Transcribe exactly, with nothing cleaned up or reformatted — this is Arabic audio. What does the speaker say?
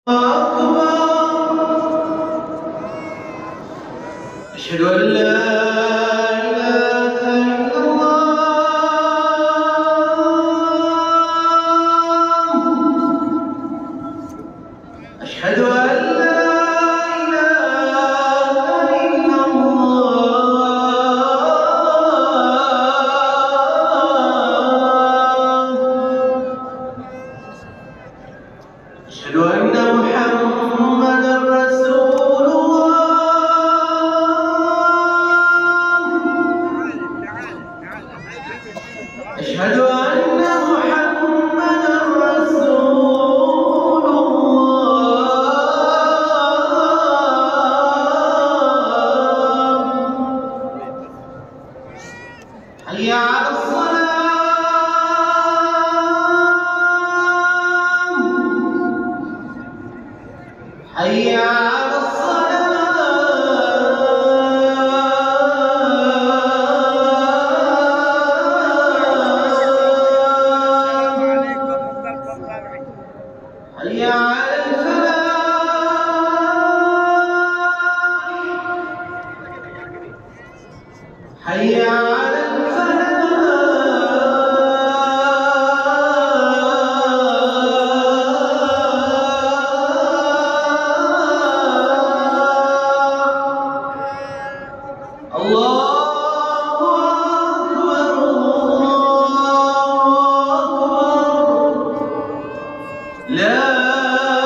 أشهد أن لا إله إلا الله. أشهد أن لا إله إلا الله. أشهد أن محمدًا رسول الله. أشهد أن محمدًا رسول الله. حي على الصلاة. حي على حي على الفلاح. حي على الفلاح. الله أكبر، الله أكبر. لا